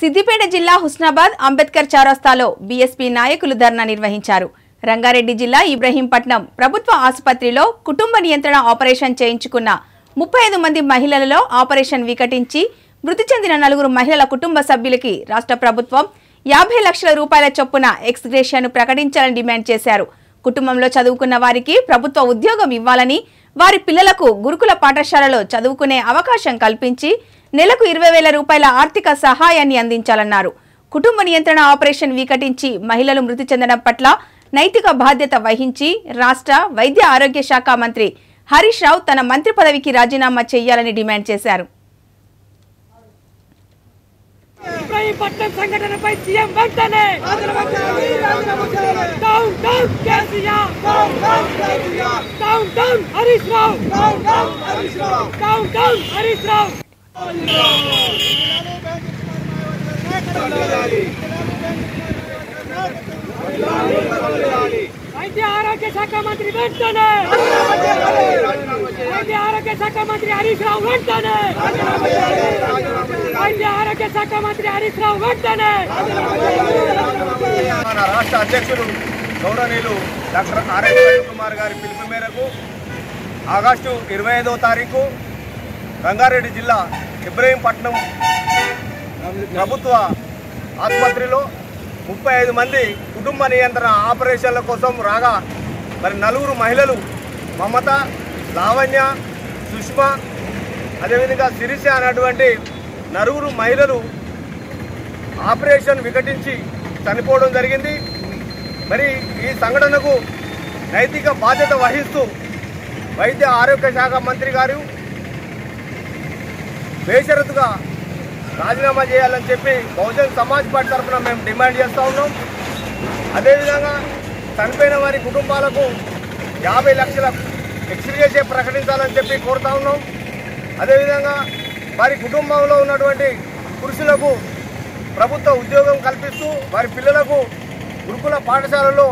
సిద్దిపేట జిల్లా హుస్నాబాద్ అంబేద్కర్ చౌరస్తాలో బీఎస్పీ నాయకులు ధర్నా నిర్వహించారు. రంగారెడ్డి జిల్లా ఇబ్రహీంపట్నం ప్రభుత్వ ఆసుపత్రిలో కుటుంబ నియంత్రణ ఆపరేషన్ చేయించుకున్న 35 మంది మహిళలలో ఆపరేషన్ వికటించి మృతి చెందిన 4 మహిళల కుటుంబ సభ్యులకి రాష్ట్ర ప్రభుత్వం 50 లక్షల రూపాయల చొప్పున ఎక్స్గ్రేషియాను ప్రకటించాలని డిమాండ్ చేశారు. కుటుంబంలో చదువుకున్న వారికి ప్రభుత్వ ఉద్యోగం ఇవ్వాలని, వారి పిల్లలకు గురుకుల పాఠశాలలో చదువుకునే అవకాశం కల్పించి నెలకు 20,000 రూపాయల ఆర్థిక సహాయాన్ని అందించాలన్నారు. కుటుంబ నియంత్రణ ఆపరేషన్ వికటించి మహిళలు మృతి చెందడం పట్ల నైతిక బాధ్యత వహించి రాష్ట్ర వైద్య ఆరోగ్య శాఖ మంత్రి హరీష్ రావు తన మంత్రి పదవికి రాజీనామా చేయాలని డిమాండ్ చేశారు. ఇబ్రహీంపట్నం సంఘటనపై సీఎం వెంటనే down down KCR, down down Harish Rao, down down Harish Rao. వైద్య ఆరోగ్య శాఖ మంత్రి వెంటనే, వైద్య ఆరోగ్య శాఖ మంత్రి హరీష్ రావు వెంటనే, వైద్య ఆరోగ్య శాఖ మంత్రి హరీష్ రావు వెంటనే. మన రాష్ట్ర అధ్యక్షులు గౌరవనీయులు డాక్టర్ ఆర్ఎస్ కుమార్ గారి పిలుపు మేరకు ఆగస్టు 25వ తారీఖు రంగారెడ్డి జిల్లా ఇబ్రహీంపట్నం ప్రభుత్వ ఆసుపత్రిలో 35 మంది కుటుంబ నియంత్రణ ఆపరేషన్ల కోసం రాగా మరి 4 మహిళలు మమత, లావణ్య, సుష్మ, అదేవిధంగా శిరీష అనేటువంటి 4 మహిళలు ఆపరేషన్ వికటించి చనిపోవడం జరిగింది. మరి ఈ సంఘటనకు నైతిక బాధ్యత వహిస్తూ వైద్య ఆరోగ్య శాఖ మంత్రి గారు బేషరతుగా రాజీనామా చేయాలని చెప్పి బహుజన్ సమాజ్ పార్టీ తరఫున మేము డిమాండ్ చేస్తూ ఉన్నాం. అదేవిధంగా చనిపోయిన వారి కుటుంబాలకు 50 లక్షల ఎక్స్గ్రేషియా ప్రకటించాలని చెప్పి కోరుతా ఉన్నాం. అదేవిధంగా వారి కుటుంబంలో ఉన్నటువంటి పురుషులకు ప్రభుత్వ ఉద్యోగం కల్పిస్తూ వారి పిల్లలకు గురుకుల పాఠశాలలో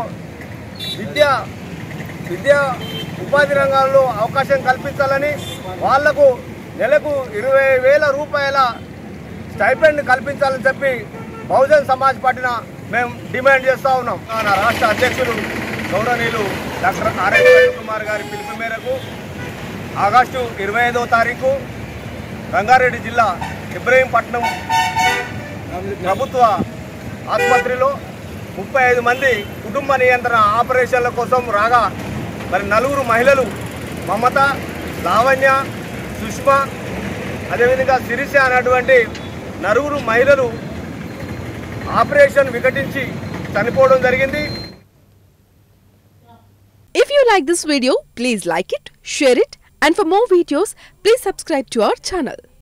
విద్యా ఉపాధి రంగాల్లో అవకాశం కల్పించాలని, వాళ్లకు నెలకు 20,000 రూపాయల స్టైపెండ్ కల్పించాలని చెప్పి బహుజన్ సమాజ్ పార్టీన మేము డిమాండ్ చేస్తూ ఉన్నాం. మన రాష్ట్ర అధ్యక్షులు గౌరవనీయులు డాక్టర్ ఆర్ఎస్ కుమార్ గారి పిలుపు మేరకు ఆగస్టు 25వ తారీఖు రంగారెడ్డి జిల్లా ఇబ్రహీంపట్నం ప్రభుత్వ ఆసుపత్రిలో 35 మంది కుటుంబ నియంత్రణ ఆపరేషన్ల కోసం రాగా మరి 4 మహిళలు మమత, లావణ్య, సుష్మ, అదేవిధంగా శిరీష అనేటువంటి 4 మహిళలు ఆపరేషన్ వికటించి చనిపోవడం జరిగింది. If you like this video, please like it, share it, and for more videos, please subscribe to our channel.